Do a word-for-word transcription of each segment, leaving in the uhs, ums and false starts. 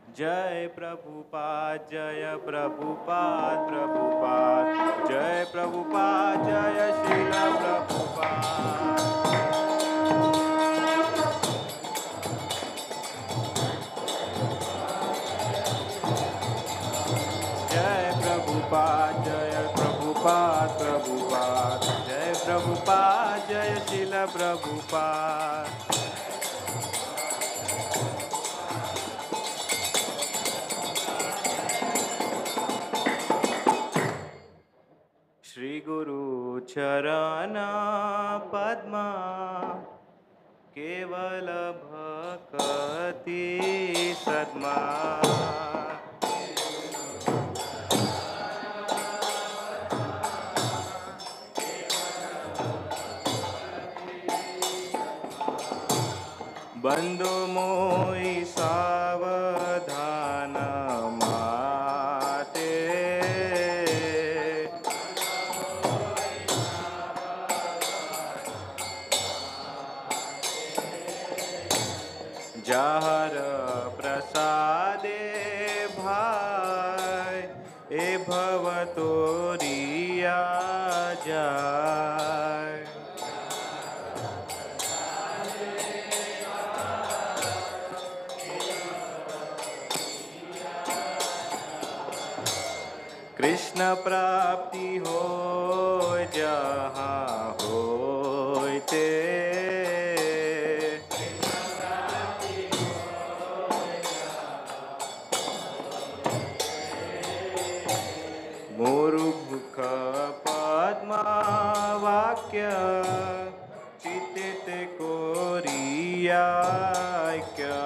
जय प्रभुपाद जय प्रभुपाद प्रभुपाद जय प्रभुपाद जय श्रील प्रभुपाद। जय प्रभुपाद जय प्रभुपाद प्रभुपाद जय प्रभुपाद जय श्रील प्रभुपाद। श्री गुरु चरण पद्मा केवल भक्ति सद्मा। बंधु मोई सावधान माते जहर प्रसादे भाई ए भव तोरिया जाय। कृष्ण प्राप्ति हो जहाँ होते मुरुख पद्मा वाक्य चित्त कोरिया क्या।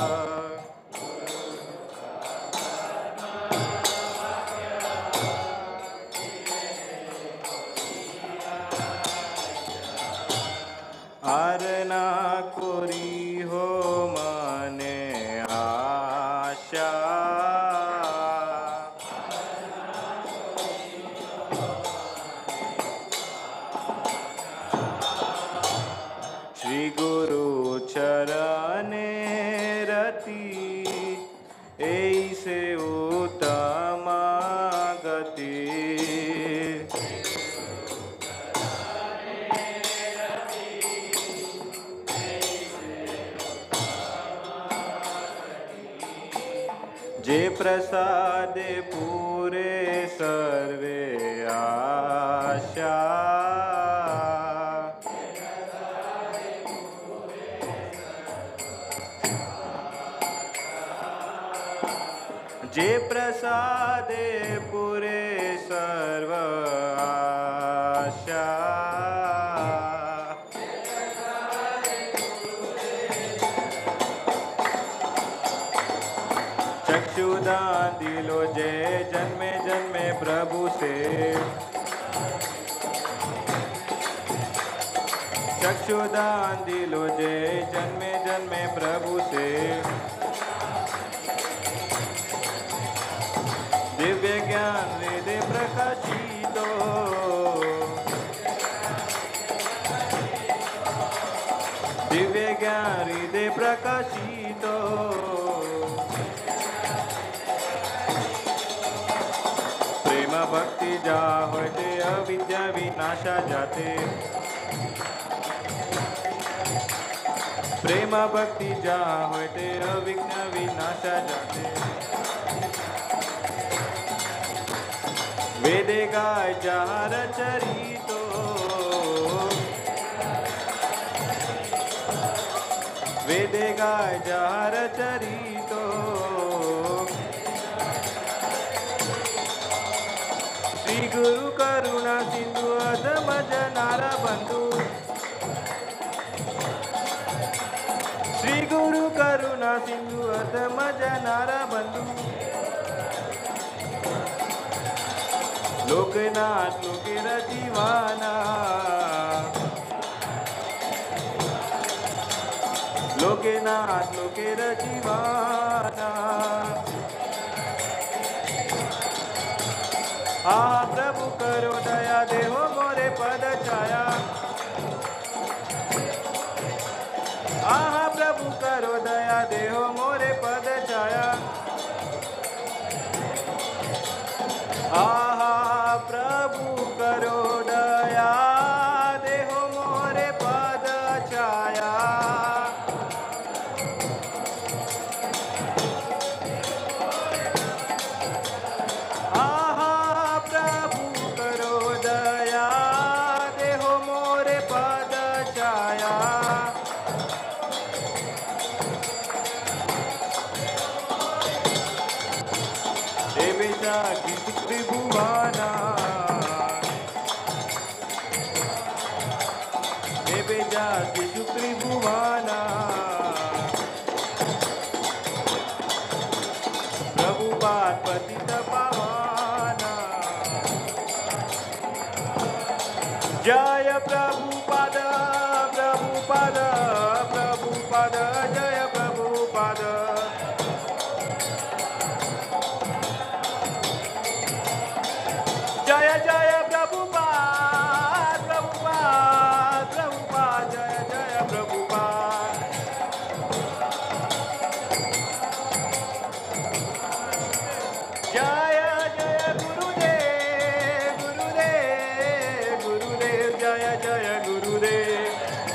आरना कोरी हो माने आशा श्री गुरु चरणे रति ऐसे उत्तम गति। जे प्रसादे पूरे सर्वे आशा जे प्रसादे पूरे सर्व आशा। चक्षुदान दिलो जय जन्मे जन्मे प्रभु से चक्षुदान दिलो जय जन्मे जन्मे प्रभु से। दिव्य ज्ञान हृदय प्रकाशितो दिव्य ज्ञान हृदय प्रकाशितो प्रेम भक्ति जा होते अविद्या विनाशा जाते प्रेम भक्ति जा होते अविघ्न विनाशा जाते। वेदे गाय जहाँ रचरितो वेदे गाय जहाँ रचरितो श्री गुरु करुणा सिंधु अधम जनारा बंधु श्री गुरु करुणा सिंधु अधम जनारा बंधु। लोकनाथ लोकेरा जीवाना लोकनाथ लोकेरा जीवाना। आ प्रभु करो दया देहो मोरे पद छाया आहा प्रभु करो दया देहो मोरे पद छाया। जागी त्रिभुवना देवे जागी त्रिभुवना प्रभुपाद पतित पावना जय प्रभुपाद प्रभुपाद प्रभुपाद जय प्रभुपाद जय जय प्रभुपाद प्रभुपाद प्रभुपाद जय जय प्रभुपाद जय जय गुरुदेव गुरुदेव गुरुदेव जय जय गुरुदेव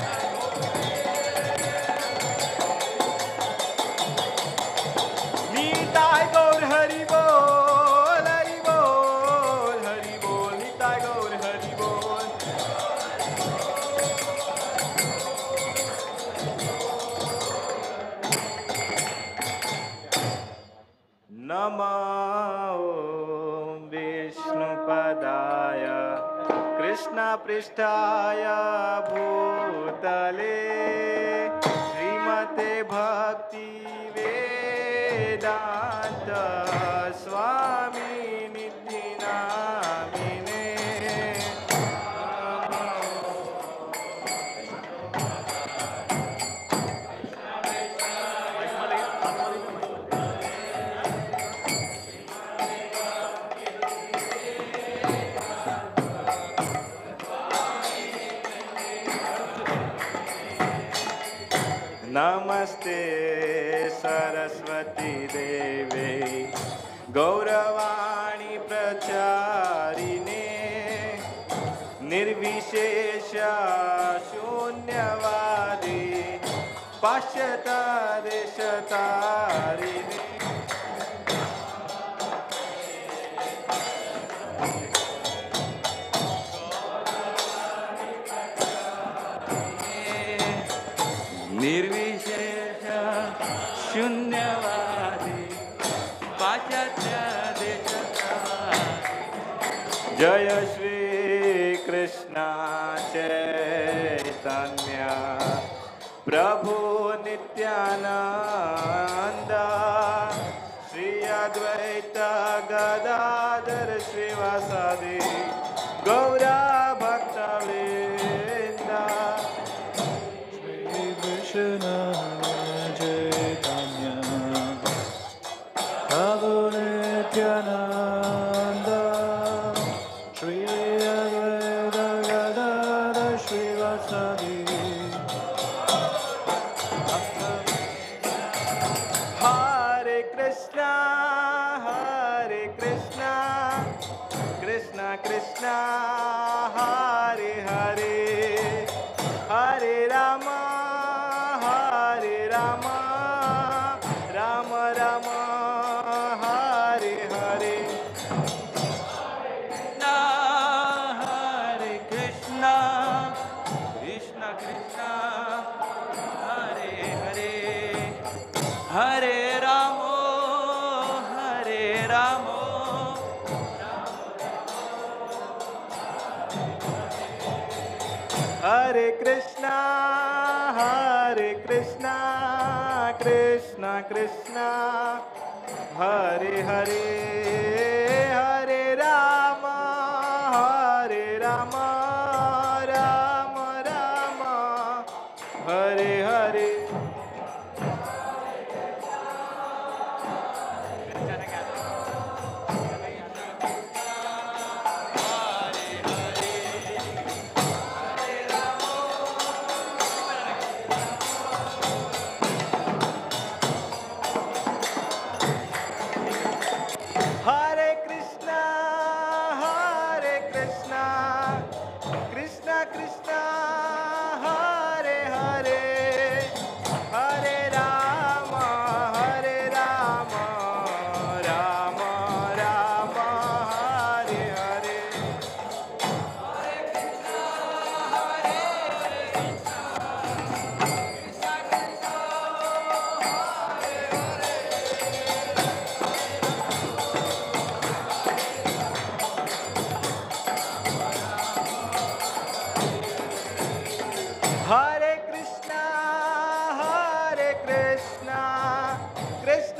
निताय गौर हरि बोल हरि बोल हरि बोल निताय गौर हरि बोल नमो विष्णुपदाय कृष्णपृष्ठाय भूतले श्रीमते भक्ति वेदांत स्वामी निधि नामिने नमस्ते सरस्वती देवे गौरवाणी प्रचारिणे निर्विशेष शून्यवादी पाश्चात्य देशतारिणे निर्विशेष शून्यवादी पाश्चात्य देशतारिणे जय श्री कृष्ण चैतन्य प्रभु नित्यानंद श्री अद्वैत गदाधर श्रीवासादि गौरा भक्तवृंद श्री कृष्ण चैतन्य प्रभु Nityanand Shri Advaita Gadadhar श्रीवासादि Hare Krishna, Hare Krishna, Krishna Krishna, Hare Hare, Hare Rama, Hare Rama, Rama Rama, Hare Hare. Hare Krishna, Krishna Krishna, Hare Hare. Hare Ramo, Hare Ramo, Hare Krishna, Hare Krishna, Krishna Krishna, Hare Hare, Hare Rama, Hare Rama, Rama Rama, Hare Hare. Hare Krishna,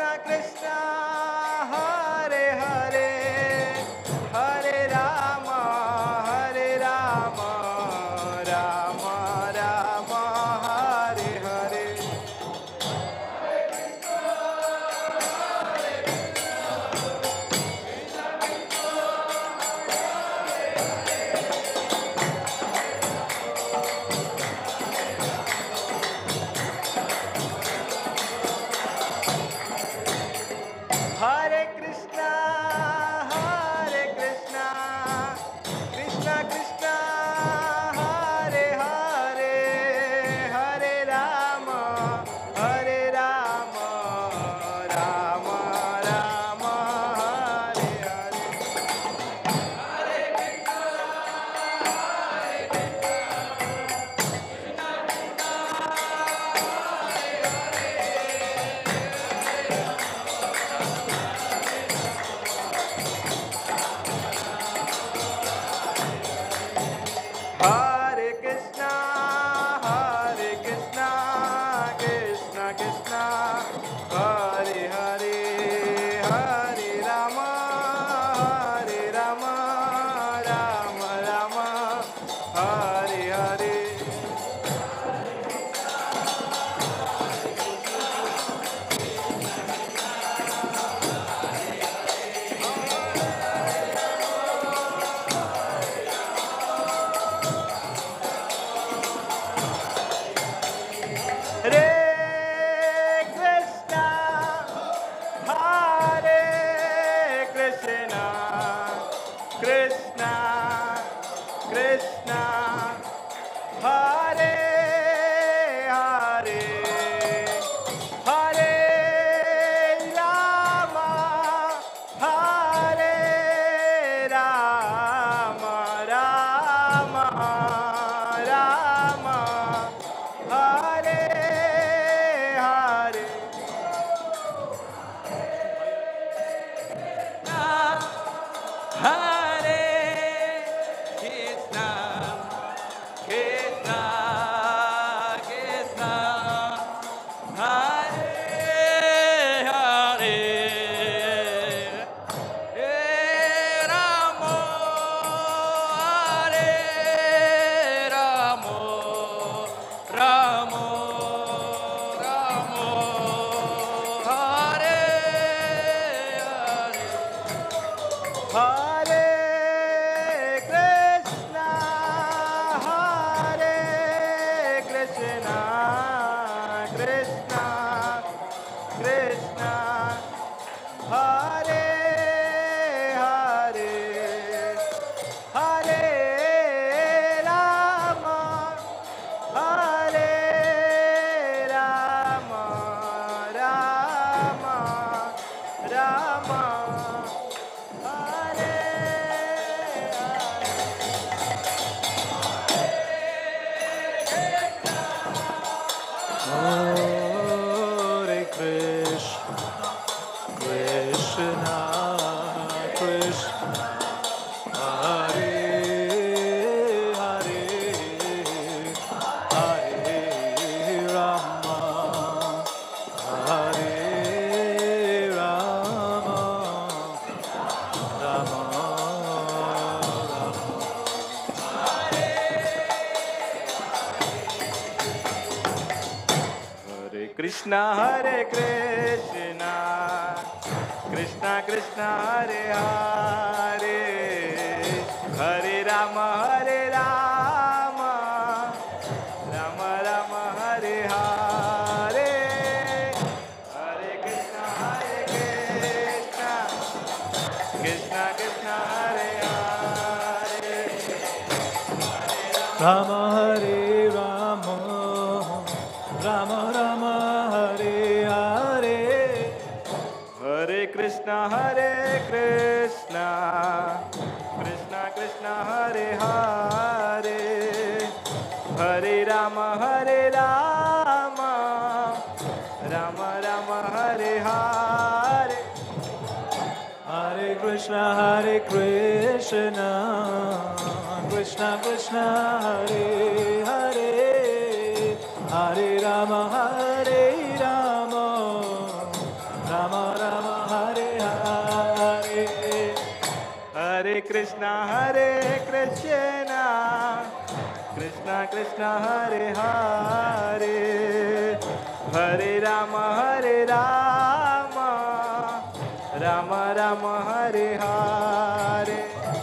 Krishna Krishna Hare Hare Hare Rama Hare Rama Rama Rama Hare Hare Hare Krishna, Hare Krishna, Krishna Krishna, Hare Hare, Hare Rama, Hare Rama, Rama Rama, Hare Hare. Hare Krishna, Hare Krishna, Krishna Krishna, Hare Hare, Hare Rama, Hare Rama, Rama Rama, Hare Hare. Hare Krishna, Hare Krishna, Krishna Krishna, Hare Hare, Hare Rama, Hare Rama, Rama Rama, Hare Hare. Hare Krishna, Krishna Krishna, Hare Hare, Hare Rama, Hare Rama, Rama Rama, Hare Hare. Hare Krishna, Hare Krishna, Krishna Krishna, Hare Hare, Hare Rama, Hare Rama, Rama Rama, Hare Hare Krishna, Krishna Krishna, Hare Hare, Hare Rama, Hare Rama, Rama Hare Krishna, Hare Krishna, Krishna Krishna, Hare Hare, Hare Rama, Hare Rama, Rama Rama, Hare Hare, Hare Krishna, Hare Krishna, Krishna Krishna, Hare Hare, Rama Hare Rama, Rama Rama, Hare Hare, Hare Krishna, Hare Krishna, Krishna Krishna, Hare Hare, Hare Rama, Hare Rama, Rama Rama, Hare Hare, Hare Krishna, Hare Krishna, Krishna Krishna, Hare Hare, Hare Rama, Hare Rama, Rama Rama Hare Hare. Hare Krishna, Hare Krishna, Krishna Krishna, Hare Hare, Hare Rama, Hare Rama, Rama Rama, Hare Hare.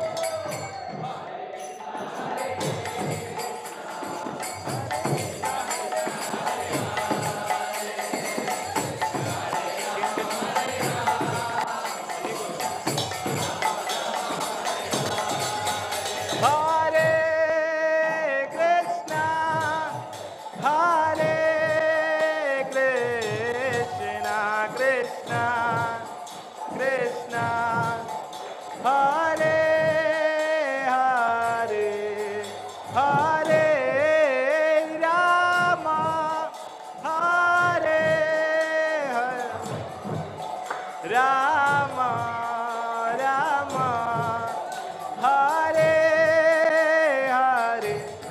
Rama, Rama, Hare Hare.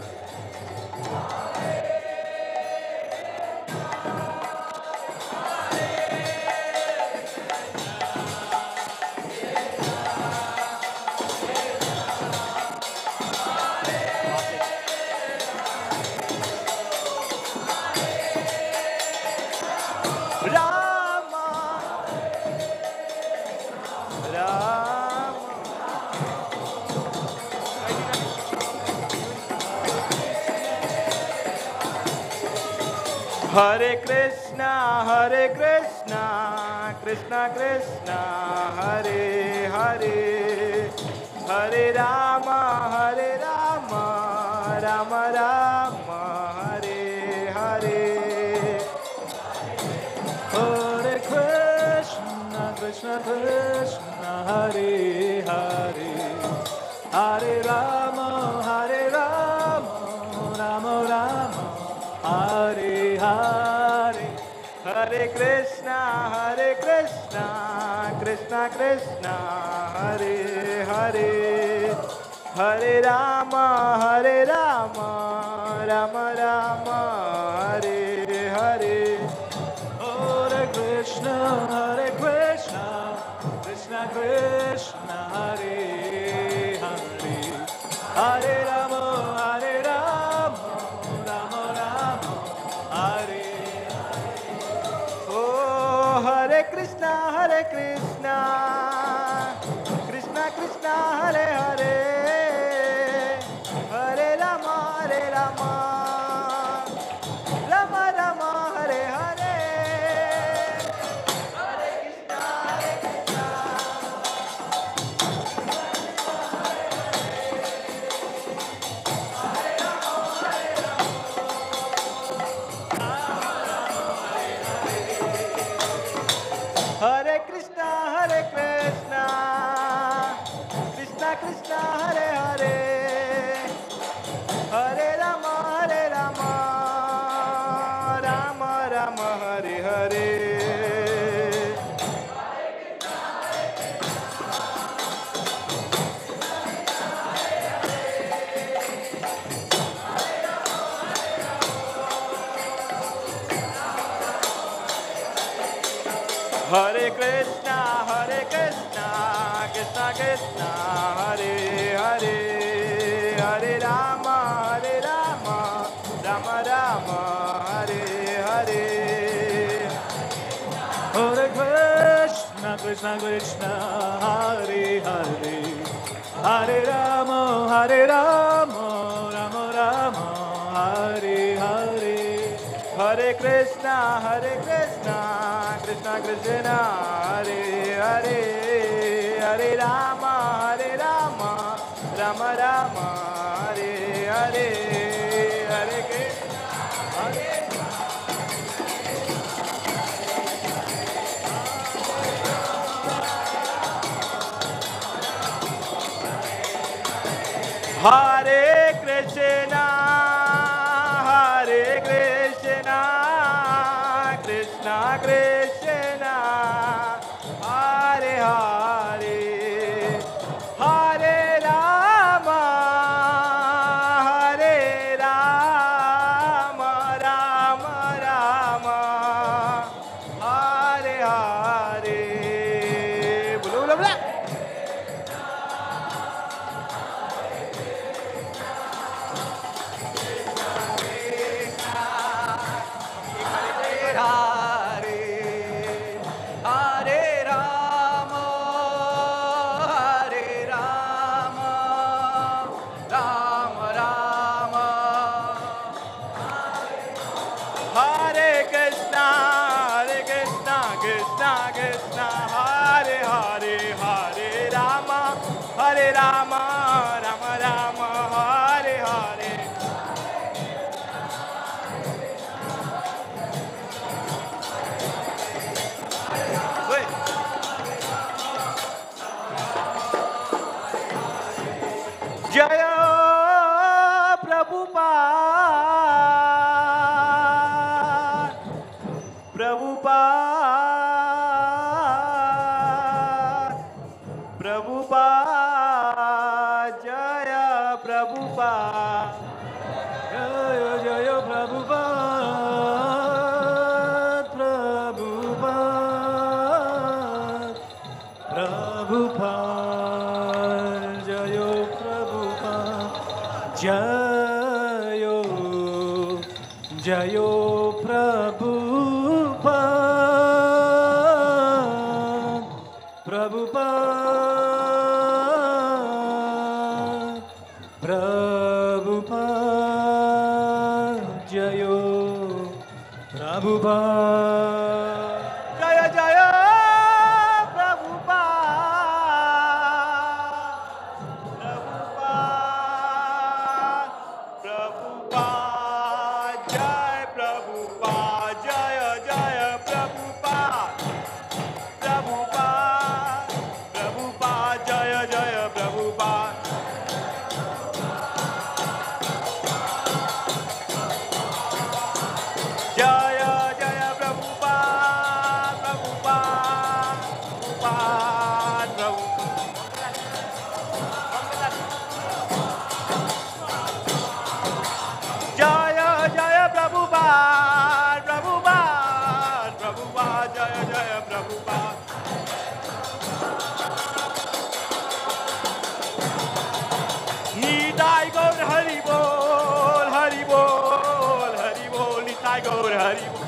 Rama, Rama. Hare Krishna, Hare Krishna, Krishna Krishna, Hare Hare, Hare Rama, Hare Rama, Rama Rama, Hare Hare. Hare Krishna, Krishna Krishna, Hare Hare, Hare Rama, Hare Rama, Rama Rama, Hare Hare. Hare Krishna, Hare Krishna, Krishna Krishna, Hare Hare, Hare Rama, Hare Rama, Rama Rama, Hare Hare. Hare Krishna, Hare Krishna, Krishna Krishna, Hare Hare, Hare Rama, Hare Rama, Rama Rama, Hare. Oh, Hare Krishna, Hare Krishna, Krishna Krishna, Hare Hare, Hare Rama, Hare Rama, Rama Rama, Hare Hare. Hare Krishna, Hare Krishna. Hare Krishna, Hare Krishna, Krishna Krishna, Hare Hare, Hare Rama, Hare Rama, Rama Rama, Hare Hare. Hare Krishna, Hare Krishna, Krishna Krishna, Hare Hare, Hare Rama, Hare Rama, Rama Rama, Hare Hare. Hare Krishna, Krishna Krishna, Hare Hare, Hare Rama, Hare Rama, Rama Rama, Hare Hare. Hare Krishna, Hare Krishna, Krishna Krishna, Hare Hare, Hare Rama, Hare Rama, Rama Rama, Hare Hare, Hare Krishna, Hare Hare Krishna, Hare Krishna, Krishna Krishna, Hare Hare, Hare Rama, Hare Rama, Rama Rama, Hare Hare. Krishna Krishna Hare Hare Hare Rama Hare Rama Rama Rama Hare Hare Wait. Jaya Prabhupada Prabhupada Prabhupada Jaya Prabhupada Jaya Jaya Prabhupada Prabhupada Prabhupada Jaya Prabhupada Jayo Jayo Prabhupada Prabhupada Prabhupada Jayo Prabhupada Jaya Jaya Prabhupada Prabhupada Jai Prabhupada Jaya Jaya Prabhupada Prabhupada Prabhupada Jaya Jaya Prabhupada Jaya Jaya Prabhupada Prabhupada Prabhupada Jaya Jaya Prabhupada Prabhupada Prabhupada Jaya Jaya Prabhupada Nitai Gaur Hari Bol Hari Bol Hari Bol Nitai Gaur Hari Bol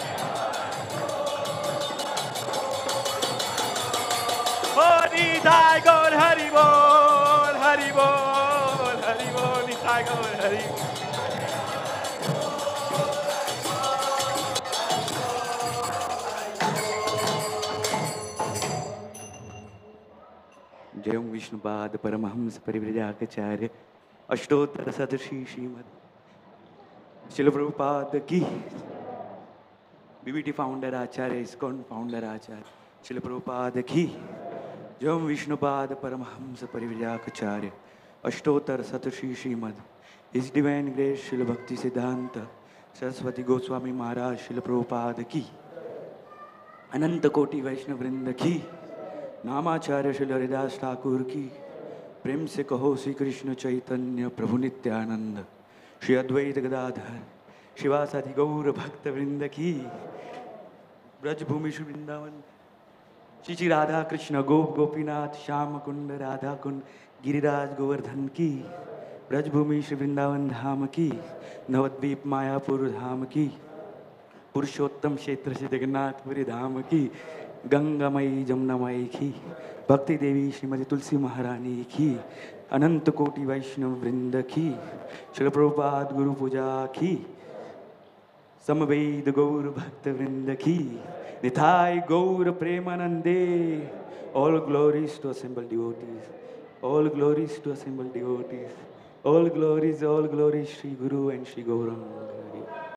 Oh Nitai Gaur Hari Bol Hari Bol Hari Bol Nitai Gaur Hari Bol जय ओम विष्णुपाद परमहंस परिव्राजकाचार्य अष्टोत्तर सदर्शी श्रीमद शिल प्रभुपाद की BBT founder आचार्य ISKCON founder आचार्य शिल प्रभुपाद की जय ओम विष्णुपाद परमहंस परिव्राजकाचार्य अष्टोत्तर सदर्शी श्रीमद इस divine grace शिल भक्ति सिद्धांत सरस्वती गोस्वामी महाराज शिल प्रभुपाद की अनंत कोटि वैष्णव वृंद की नामाचार्य श्री हरिदास ठाकुर की प्रेम से कहो श्री कृष्ण चैतन्य प्रभु नित्यानंद श्री अद्वैत गदाधर शिवासादि गौर भक्त वृंद की ब्रजभूमि श्री वृंदावन श्री श्री राधा कृष्ण गोप गोपीनाथ श्याम कुंड राधा कुंड गिरिराज गोवर्धन की ब्रजभूमि श्री वृंदावन धाम की नवद्वीप मायापुर धाम की पुरुषोत्तम क्षेत्र से जगन्नाथपुरी धाम की गंगामयी जमुनामयी की भक्ति देवी श्रीमती तुलसी महारानी की अनंत कोटि वैष्णव वृंद की श्री प्रभुपाद गुरु पूजा की समवेद गौर भक्त वृंद की निथाय गौर प्रेमानंदे all glories to assembled devotees all glories to assembled devotees all glories all glories Shri Guru and Shri Gaurang